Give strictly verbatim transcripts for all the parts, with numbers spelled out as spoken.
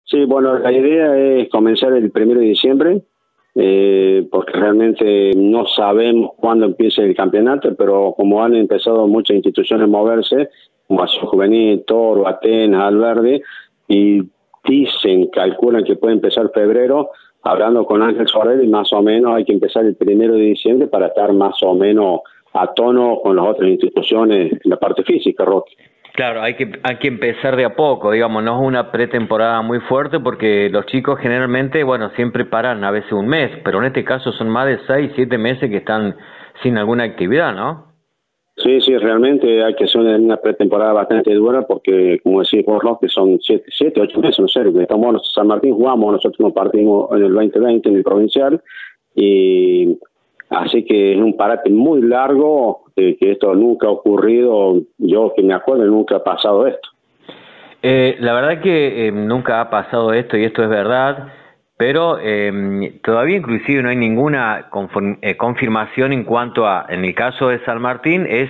Sí, bueno, la idea es comenzar el primero de diciembre, eh, porque realmente no sabemos cuándo empiece el campeonato, pero como han empezado muchas instituciones a moverse, como Acción Juvenil, Toro, Atenas, Alberdi, y dicen, calculan que puede empezar febrero, hablando con Ángel Sorel, y más o menos hay que empezar el primero de diciembre para estar más o menos a tono con las otras instituciones en la parte física, Roque. Claro, hay que, hay que empezar de a poco, digamos, no es una pretemporada muy fuerte porque los chicos generalmente, bueno, siempre paran a veces un mes, pero en este caso son más de seis, siete meses que están sin alguna actividad, ¿no? Sí, sí, realmente hay que hacer una, una pretemporada bastante dura porque, como decís vos, que son siete, siete, ocho meses, no sé, estamos en San Martín, jugamos, nosotros nos partimos en el veinte veinte en el provincial, y así que es un parate muy largo, eh, que esto nunca ha ocurrido, yo que me acuerdo, nunca ha pasado esto. Eh, la verdad que eh, nunca ha pasado esto y esto es verdad, pero eh, todavía inclusive no hay ninguna conform, eh, confirmación en cuanto a, en el caso de San Martín, es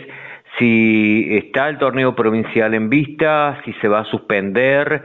si está el torneo provincial en vista, si se va a suspender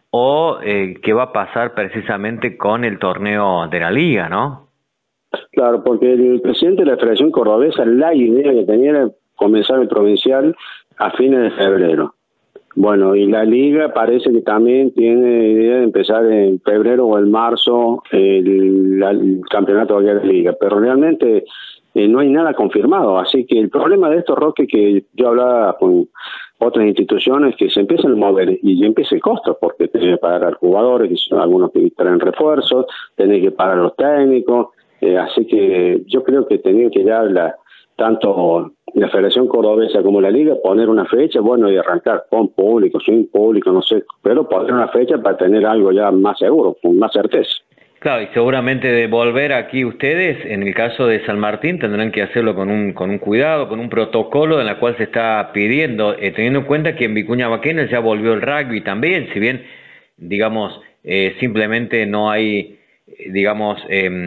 o eh, qué va a pasar precisamente con el torneo de la liga, ¿no? Claro, porque el presidente de la Federación Cordobesa, la idea que tenía era comenzar el provincial a fines de febrero. Bueno, y la liga parece que también tiene idea de empezar en febrero o en marzo el, el campeonato de la liga, pero realmente eh, no hay nada confirmado, así que el problema de esto, Roque, que yo hablaba con otras instituciones, que se empiezan a mover y ya empieza el costo, porque tenés que pagar a los jugadores, que son algunos que traen refuerzos, tenés que pagar a los técnicos, eh, así que yo creo que tenían que dar la, tanto la Federación Cordobesa como la Liga, poner una fecha, bueno, y arrancar con público, sin público, no sé, pero poner una fecha para tener algo ya más seguro, con más certeza. Claro, y seguramente de volver aquí ustedes, en el caso de San Martín, tendrán que hacerlo con un con un cuidado, con un protocolo en la cual se está pidiendo, eh, teniendo en cuenta que en Vicuña Maquena ya volvió el rugby también, si bien, digamos, eh, simplemente no hay, digamos,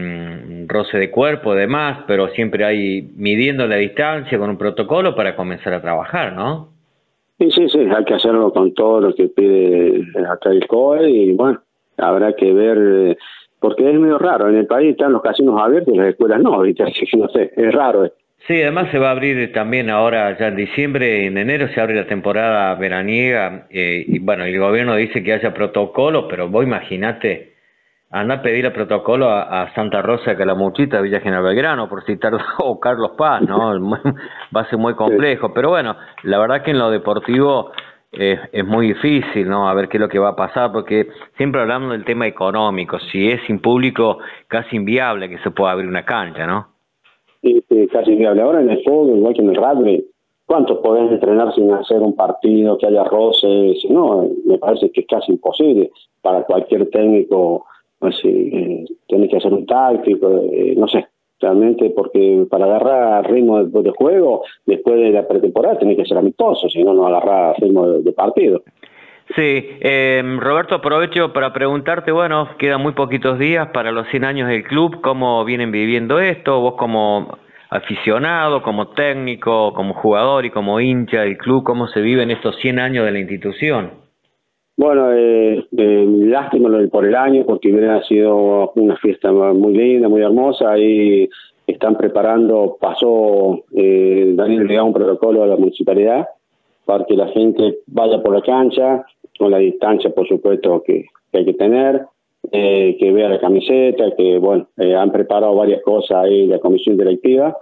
eh, roce de cuerpo, demás, pero siempre hay midiendo la distancia con un protocolo para comenzar a trabajar, ¿no? Sí, sí, sí, hay que hacerlo con todo lo que pide acá el C O E, y bueno, habrá que ver, porque es medio raro, en el país están los casinos abiertos y las escuelas no, ahorita, no sé, es raro esto. Sí, además se va a abrir también ahora, ya en diciembre, en enero se abre la temporada veraniega, eh, y bueno, el gobierno dice que haya protocolos, pero vos imaginate, anda a pedir el protocolo a, a Santa Rosa de Calamuchita, Villa General Belgrano, por citar, o Carlos Paz, ¿no? Va a ser muy complejo, sí. Pero bueno, la verdad que en lo deportivo eh, es muy difícil, ¿no? A ver qué es lo que va a pasar, porque siempre hablamos del tema económico, si es sin público, casi inviable que se pueda abrir una cancha, ¿no? Sí, sí, casi inviable. Ahora en el fútbol, igual que en el rugby, ¿cuántos podés entrenar sin hacer un partido, que haya roces? No, me parece que es casi imposible para cualquier técnico. Así, eh, tienes que hacer un táctico, eh, no sé, realmente, porque para agarrar ritmo de, de juego, después de la pretemporada, tenés que ser amistoso, si no, no agarrar ritmo de, de partido. Sí, eh, Roberto, aprovecho para preguntarte, bueno, quedan muy poquitos días para los cien años del club, ¿cómo vienen viviendo esto? Vos como aficionado, como técnico, como jugador y como hincha del club, ¿cómo se viven estos cien años de la institución? Bueno, eh, eh, lástima por el año, porque hubiera sido una fiesta muy linda, muy hermosa. Ahí están preparando, pasó eh, Daniel Legado un protocolo a la municipalidad para que la gente vaya por la cancha, con la distancia, por supuesto, que, que hay que tener, eh, que vea la camiseta, que bueno, eh, han preparado varias cosas ahí la comisión directiva.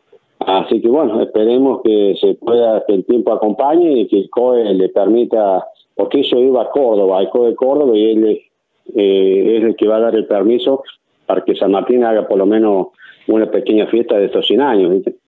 Así que bueno, esperemos que se pueda, que el tiempo acompañe y que el C O E le permita, porque eso iba a Córdoba, al C O E de Córdoba, y él eh, es el que va a dar el permiso para que San Martín haga por lo menos una pequeña fiesta de estos cien años, ¿viste?